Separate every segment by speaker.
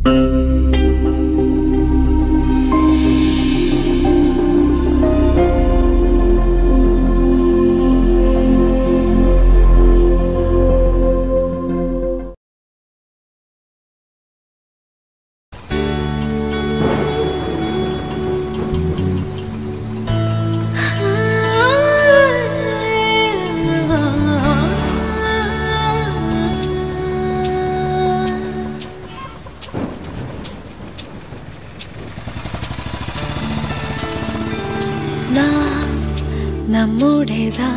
Speaker 1: നമ്മുടേതാ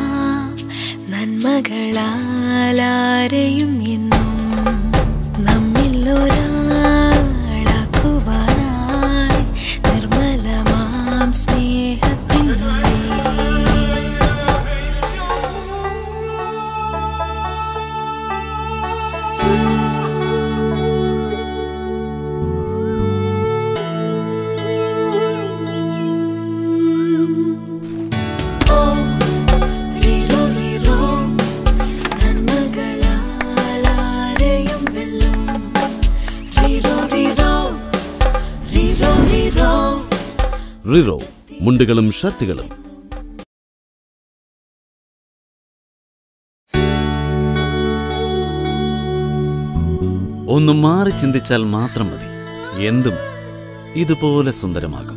Speaker 1: നന്മകളാലാരെയും എന്നും നമ്മിൽ ഒരാളാക്കുവാനായി നിർമ്മലമാം സ്നേഹത്തിൻ
Speaker 2: റിറോ മുണ്ടുകളും ഷർട്ടുകളും. ഒന്ന് മാറി ചിന്തിച്ചാൽ മാത്രം മതി, എന്തും ഇതുപോലെ സുന്ദരമാകും.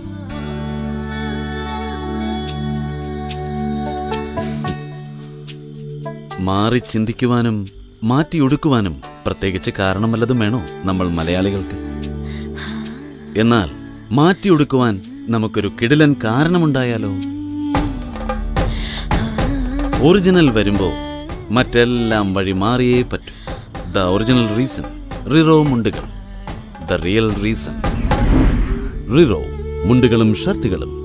Speaker 2: മാറി ചിന്തിക്കുവാനും മാറ്റിയൊടുക്കുവാനും പ്രത്യേകിച്ച് കാരണം വല്ലതും വേണോ നമ്മൾ മലയാളികൾക്ക്? എന്നാൽ മാറ്റിയൊടുക്കുവാൻ നമുക്കൊരു കിടിലൻ കാരണമുണ്ടായാലോ? ഒറിജിനൽ വരുമ്പോ മറ്റെല്ലാം വഴി മാറിയേ പറ്റൂ. ദ ഒറിജിനൽ റീസൺ, റിറോ മുണ്ടുകൾ. ദ റിയൽ റീസൺ, റിറോ മുണ്ടുകളും ഷർട്ടുകളും.